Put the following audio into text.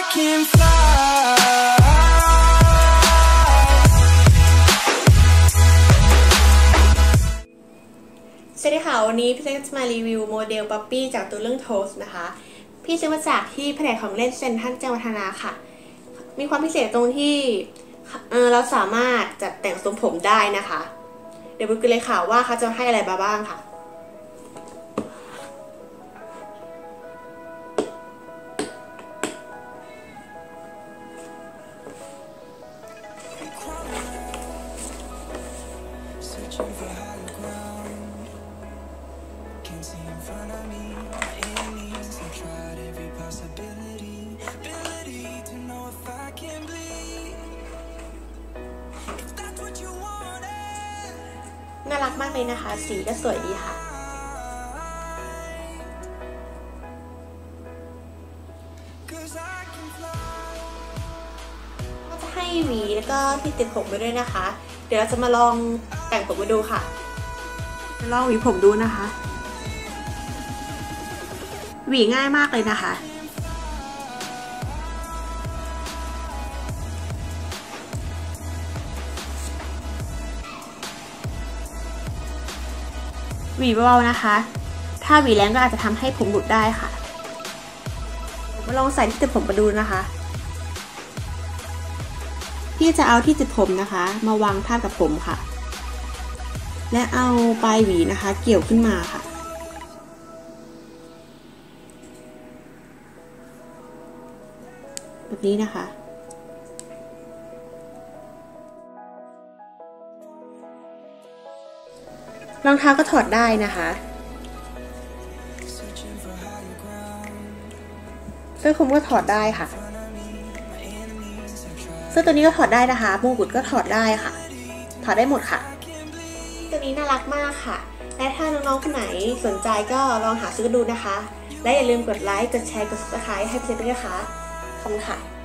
can fly. สวัสดีค่ะวันนี้พี่เซ็กจะมารีวิวโมเดลป๊อปปี้จากตัวเรื่องโทสนะคะพี่ซื้อมาจากที่แผนกของเล่นเซ็นทรัลแจ้งวัฒนะค่ะมีความพิเศษตรงที่เราสามารถจัดแต่งทรงผมได้นะคะเดี๋ยวไปดูกันเลยค่ะว่าเขาจะให้อะไรบ้างค่ะน่ารักมากเลยนะคะสีก็สวยดีค่ะก็จะให้หวีแล้วก็ที่ติดผมไปด้วยนะคะเดี๋ยวเราจะมาลองแต่งผมมาดูค่ะลองหวีผมดูนะคะหวีง่ายมากเลยนะคะหวีเบาๆนะคะถ้าหวีแรงก็อาจจะทำให้ผมหลุดได้ค่ะมาลองใส่ที่ติดผมมาดูนะคะพี่จะเอาที่ติดผมนะคะมาวางทาบกับผมค่ะและเอาปลายหวีนะคะเกี่ยวขึ้นมาค่ะแบบนี้นะคะรองเท้าก็ถอดได้นะคะเสื้อคลุมก็ถอดได้ค่ะเสื้อตัวนี้ก็ถอดได้นะคะมงกุฎก็ถอดได้ค่ะถอดได้หมดค่ะตัวนี้น่ารักมากค่ะและถ้าน้องๆคนไหนสนใจก็ลองหาซื้อดูนะคะและอย่าลืมกดไลค์กดแชร์กด Subscribe ให้พี่เซ็กด้วยนะคะขอบคุณค่ะ